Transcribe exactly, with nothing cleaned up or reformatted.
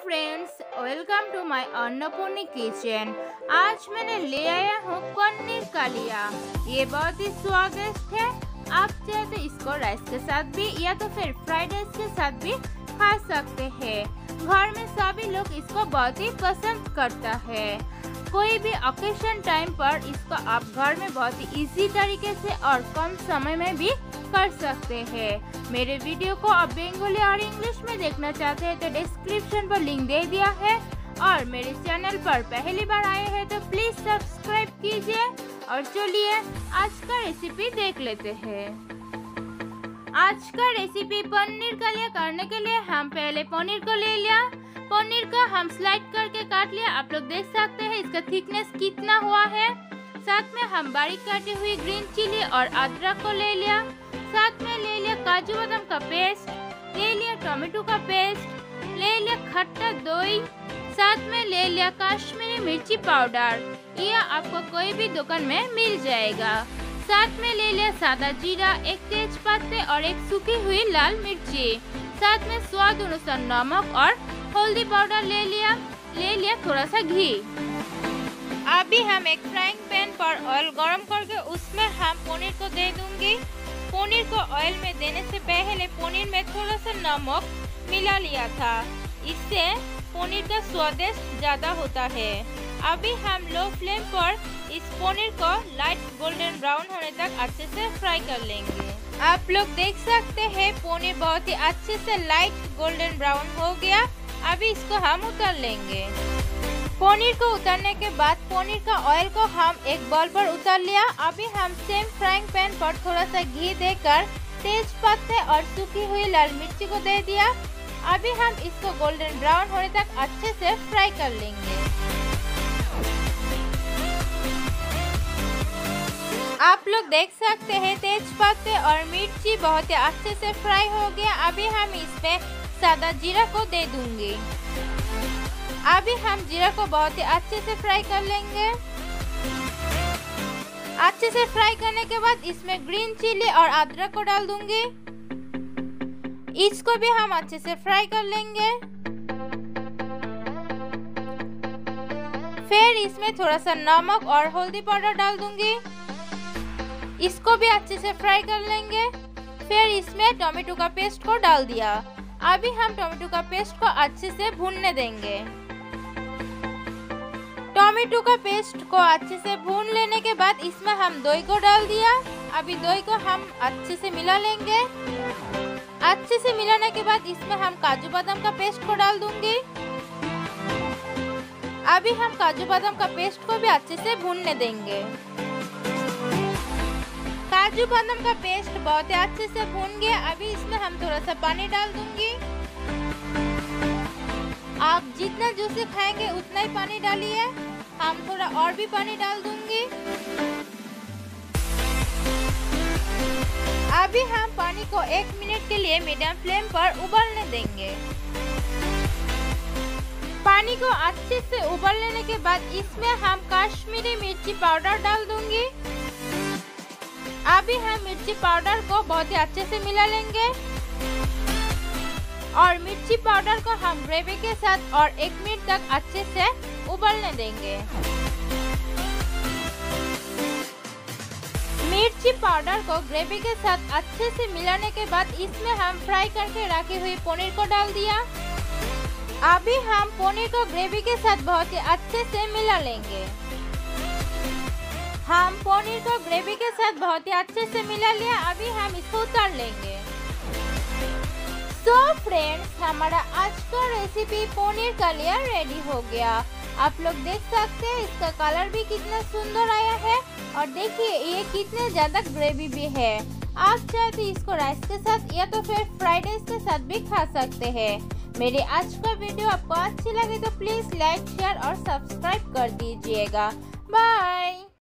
Friends, welcome to my Annapurni kitchen. आज मैंने ले आया हूँ पनीर कालिया। ये बहुत ही स्वादिष्ट है। आप चाहे तो इसको राइस के साथ भी या तो फिर फ्राइड राइस के साथ भी खा सकते हैं। घर में सभी लोग इसको बहुत ही पसंद करता है। कोई भी ओकेशन टाइम पर इसको आप घर में बहुत ही इजी तरीके से और कम समय में भी कर सकते हैं। मेरे वीडियो को आप बंगाली और इंग्लिश में देखना चाहते हैं तो डिस्क्रिप्शन पर लिंक दे दिया है, और मेरे चैनल पर पहली बार आए हैं तो प्लीज सब्सक्राइब कीजिए। और चलिए आज का रेसिपी देख लेते हैं। आज का रेसिपी पनीर कालिया करने के लिए हम पहले पनीर को ले लिया। पनीर को हम स्लाइड करके काट लिया। आप लोग देख सकते हैं इसका थिकनेस कितना हुआ है। साथ में हम बारीक काटी हुई ग्रीन चिली और अदरक को ले लिया। साथ में ले लिया काजू बादाम का पेस्ट, ले लिया टोमेटो का पेस्ट, ले लिया खट्टा दही, साथ में ले लिया कश्मीरी मिर्ची पाउडर। यह आपको कोई भी दुकान में मिल जाएगा। साथ में ले लिया सादा जीरा, एक तेज पत्ते और एक सूखी हुई लाल मिर्ची। साथ में स्वाद अनुसार नमक और हल्दी पाउडर ले लिया। ले लिया थोड़ा सा घी। अभी हम एक फ्राइंग पैन पर ऑयल गरम करके उसमें हम पनीर को दे दूंगी। पनीर को ऑयल में देने से पहले पनीर में थोड़ा सा नमक मिला लिया था। इससे पनीर का स्वादिष्ट ज्यादा होता है। अभी हम लो फ्लेम पर इस पनीर को लाइट गोल्डन ब्राउन होने तक अच्छे से फ्राई कर लेंगे। आप लोग देख सकते हैं पनीर बहुत ही अच्छे से लाइट गोल्डन ब्राउन हो गया। अभी इसको हम उतार लेंगे। पनीर को उतारने के बाद पनीर का ऑयल को हम एक बाउल पर उतार लिया। अभी हम सेम फ्राइंग पैन पर थोड़ा सा घी देकर तेज पत्ते और सूखी हुई लाल मिर्ची को दे दिया। अभी हम इसको गोल्डन ब्राउन होने तक अच्छे से फ्राई कर लेंगे। आप लोग देख सकते हैं तेज पत्ते और मिर्ची बहुत ही अच्छे से फ्राई हो गया। अभी हम इसमें सादा जीरा को दे दूंगी। अभी हम जीरा को बहुत ही अच्छे से फ्राई कर लेंगे। अच्छे से फ्राई करने के बाद इसमें ग्रीन चिली और अदरक को डाल दूंगी। इसको भी हम अच्छे से फ्राई कर लेंगे। फिर इसमें थोड़ा सा नमक और हल्दी पाउडर डाल दूंगी। इसको भी अच्छे से फ्राई कर लेंगे। फिर इसमें टोमेटो का पेस्ट को डाल दिया। अभी हम टोमेटो का पेस्ट को अच्छे से भूनने देंगे। टोमेटो का पेस्ट को अच्छे से भून लेने के बाद इसमें हम दही को डाल दिया। अभी दही को हम अच्छे से मिला लेंगे। अच्छे से मिलाने के बाद इसमें हम काजू बादाम का पेस्ट को डाल दूंगी। अभी हम काजू बादाम का पेस्ट को भी अच्छे से भूनने देंगे। काजू बादाम का पेस्ट बहुत ही अच्छे से भून गया। अभी इसमें हम थोड़ा सा पानी डाल दूंगी। आप जितना जूसी खाएंगे उतना ही पानी डालिए। हम थोड़ा और भी पानी डाल दूंगी। अभी हम पानी को एक मिनट के लिए मीडियम फ्लेम पर उबलने देंगे। पानी को अच्छे से उबल लेने के बाद इसमें हम कश्मीरी मिर्ची पाउडर डाल दूंगी। अभी हम मिर्ची पाउडर को बहुत ही अच्छे से मिला लेंगे और मिर्ची पाउडर को हम ग्रेवी के साथ और एक मिनट तक अच्छे से उबलने देंगे। मिर्ची पाउडर को ग्रेवी के साथ अच्छे से मिलाने के बाद इसमें हम फ्राई करके रखी हुई पनीर को डाल दिया। अभी हम पनीर को ग्रेवी के साथ बहुत ही अच्छे से मिला लेंगे। हम पनीर को ग्रेवी के साथ बहुत ही अच्छे से मिला लिया। अभी हम इसको उतार लेंगे। तो फ्रेंड्स, हमारा आज का रेसिपी पनीर कालिया रेडी हो गया। आप लोग देख सकते हैं इसका कलर भी कितना सुंदर आया है, और देखिए ये कितने ज्यादा ग्रेवी भी है। आप चाहे तो इसको राइस के साथ या तो फिर फ्राइड राइस के साथ भी खा सकते हैं। मेरे आज का वीडियो आपको अच्छी लगे तो प्लीज लाइक, शेयर और सब्सक्राइब कर दीजिएगा। बाय।